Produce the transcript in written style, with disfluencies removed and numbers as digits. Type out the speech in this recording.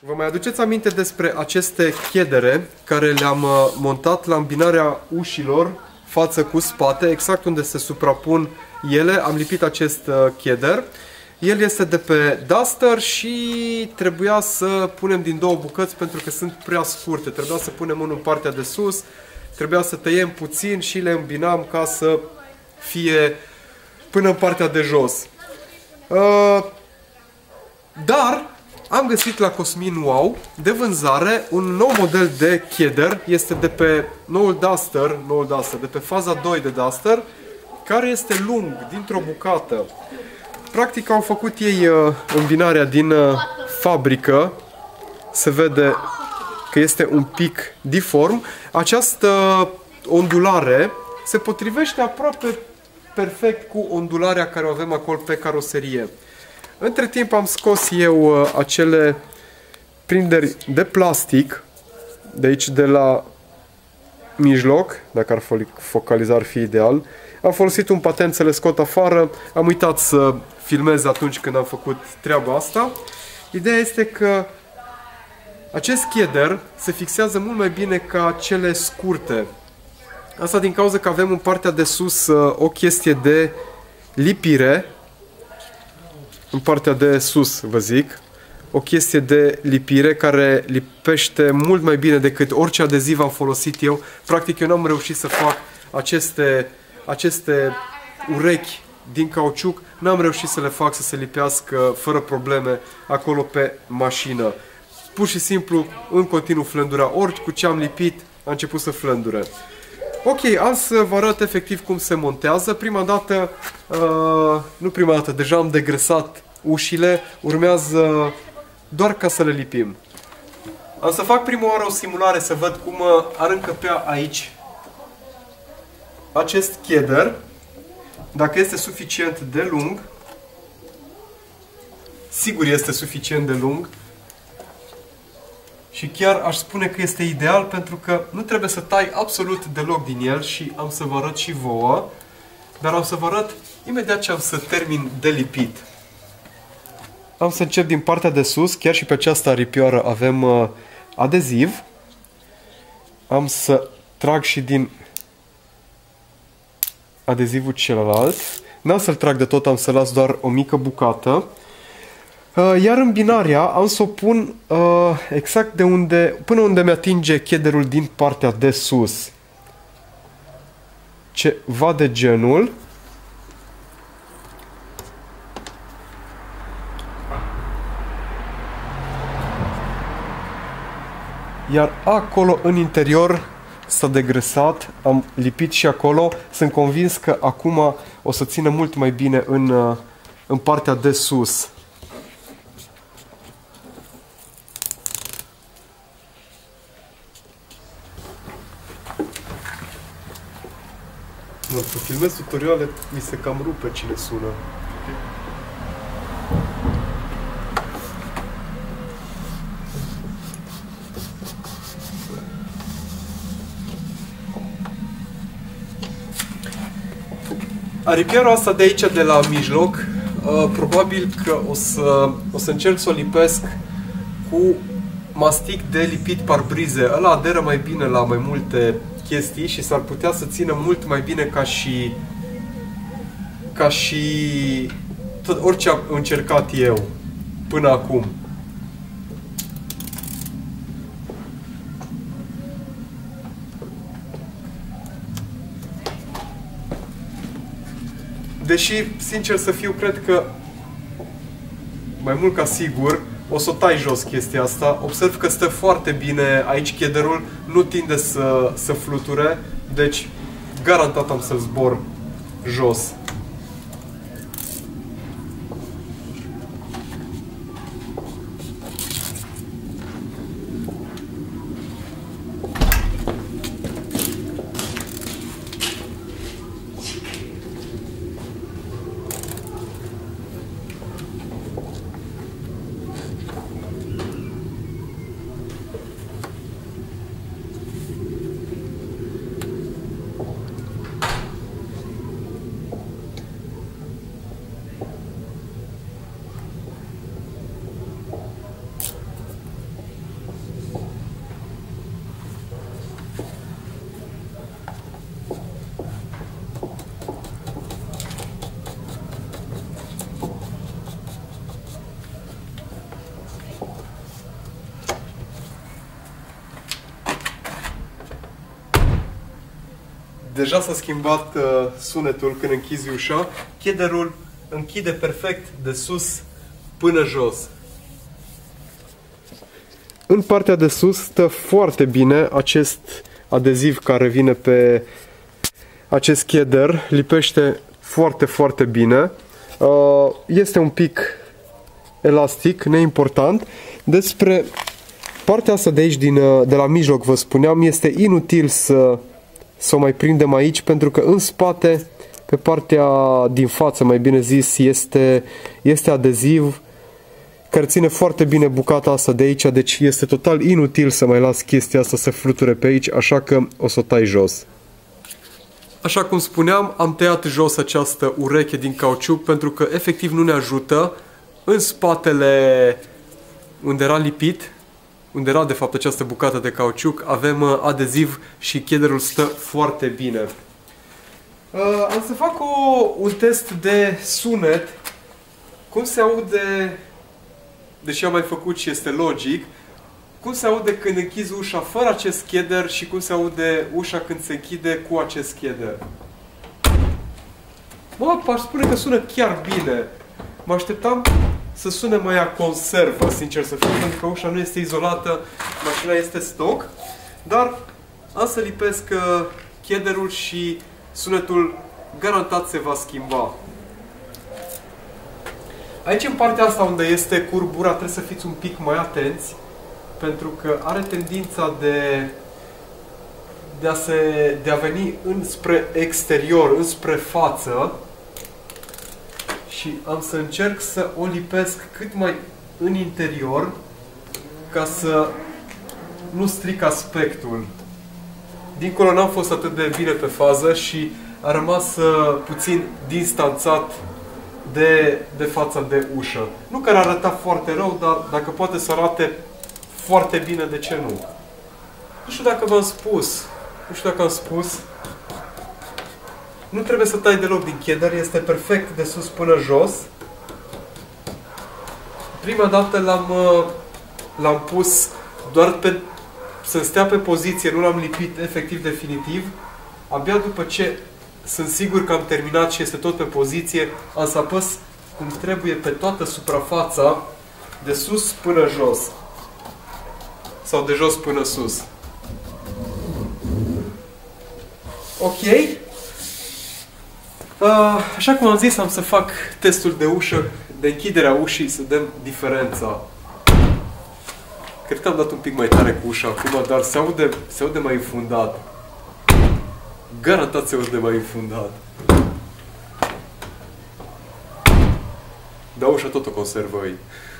Vă mai aduceți aminte despre aceste chedere care le-am montat la îmbinarea ușilor față cu spate, exact unde se suprapun ele. Am lipit acest cheder. El este de pe Duster și trebuia să punem din două bucăți pentru că sunt prea scurte. Trebuia să punem unul în partea de sus, trebuia să tăiem puțin și le îmbinam ca să fie până în partea de jos. Dar am găsit la Cosmin Wow de vânzare un nou model de cheder. Este de pe noul Duster, de pe faza 2 de Duster, care este lung dintr-o bucată. Practic au făcut ei îmbinarea din fabrică. Se vede că este un pic deform. Această ondulare se potrivește aproape perfect cu ondularea care o avem acolo pe caroserie. Între timp am scos eu acele prinderi de plastic de aici, de la mijloc, dacă ar focaliza ar fi ideal. Am folosit un patent să le scot afară, am uitat să filmez atunci când am făcut treaba asta. Ideea este că acest cheder se fixează mult mai bine ca cele scurte. Asta din cauza că avem în partea de sus o chestie de lipire. În partea de sus, vă zic, o chestie de lipire care lipește mult mai bine decât orice adeziv am folosit eu. Practic eu n-am reușit să fac aceste urechi din cauciuc, n-am reușit să le fac să se lipească fără probleme acolo pe mașină. Pur și simplu, în continuu flândura. Ori cu ce am lipit, a început să flândure. Ok, am să vă arăt efectiv cum se montează. Prima dată, nu prima dată, deja am degresat ușile, urmează doar ca să le lipim. Am să fac prima oară o simulare să văd cum ar încăpea aici acest cheder, dacă este suficient de lung. Sigur este suficient de lung. Și chiar aș spune că este ideal pentru că nu trebuie să tai absolut deloc din el și am să vă arăt și vouă. Dar am să vă arăt imediat ce am să termin de lipit. Am să încep din partea de sus, chiar și pe această aripioară avem adeziv. Am să trag și din adezivul celălalt. N-am să-l trag de tot, am să las doar o mică bucată. Iar îmbinarea am să o pun exact de unde, până unde mi-atinge chederul din partea de sus. Ceva de genul. Iar acolo în interior s-a degresat, am lipit și acolo. Sunt convins că acum o să țină mult mai bine în partea de sus. Să filmez tutoriale, mi se cam rupe cine sună. Aripioara asta de aici, de la mijloc, probabil că o să încerc să o lipesc cu mastic de lipit parbrize. Ăla aderă mai bine la mai multe chestii și s-ar putea să țină mult mai bine ca și tot orice am încercat eu până acum. Deși, sincer să fiu, cred că mai mult ca sigur o să o tai jos chestia asta. Observ că stă foarte bine aici chederul, nu tinde să fluture, deci garantat am să-l zbor jos. Deja s-a schimbat sunetul când închizi ușa. Kederul închide perfect de sus până jos. În partea de sus stă foarte bine acest adeziv care vine pe acest keder. Lipește foarte, foarte bine. Este un pic elastic, neimportant. Despre partea asta de aici, de la mijloc, vă spuneam, este inutil să o mai prindem aici, pentru că în spate, pe partea din față, mai bine zis, este adeziv care ține foarte bine bucata asta de aici, deci este total inutil să mai las chestia asta să fluture pe aici, așa că o să o tai jos. Așa cum spuneam, am tăiat jos această ureche din cauciuc pentru că efectiv nu ne ajută. În spatele unde era lipit, unde era de fapt această bucată de cauciuc, avem adeziv și kederul stă foarte bine. Am să fac un test de sunet. Cum se aude, deși am mai făcut și este logic, cum se aude când închizi ușa fără acest keder și cum se aude ușa când se închide cu acest keder. Bă, aș spune că sună chiar bine. Mă așteptam să sune mai a conservă, sincer să fiu, pentru că ușa nu este izolată, mașina este stock, dar am să lipesc kederul și sunetul garantat se va schimba. Aici, în partea asta unde este curbura, trebuie să fiți un pic mai atenți, pentru că are tendința de a veni înspre exterior, înspre față, și am să încerc să o lipesc cât mai în interior ca să nu stric aspectul. Dincolo n-am fost atât de bine pe fază și a rămas puțin distanțat de fața de ușă. Nu că ar arăta foarte rău, dar dacă poate să arate foarte bine, de ce nu? Nu știu dacă v-am spus. Nu știu dacă am spus. Nu trebuie să tai deloc din keder, este perfect de sus până jos. Prima dată l-am pus doar să stea pe poziție, nu l-am lipit efectiv definitiv. Abia după ce sunt sigur că am terminat și este tot pe poziție, am să apăs cum trebuie pe toată suprafața, de sus până jos. Sau de jos până sus. Ok. Așa cum am zis, am să fac testul de ușă, de închiderea ușii, să dăm diferența. Cred că am dat un pic mai tare cu ușa acum, dar se aude mai infundat. Garantat se aude mai infundat. Dar ușa tot o conservă ei.